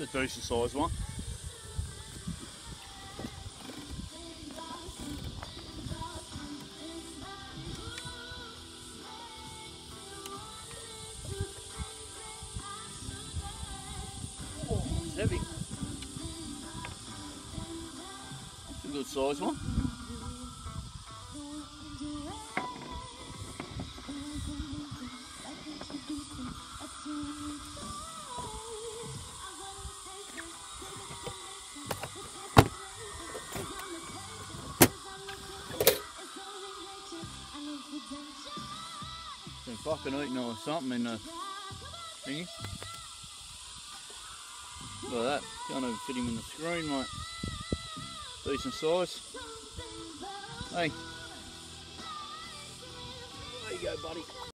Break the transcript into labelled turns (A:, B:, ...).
A: It's a decent size one. Oh, it's heavy. It's a good size one. Been fucking eating or something in the thingy. Look at that, can't even fit him in the screen, mate. Decent size. Hey. There you go, buddy.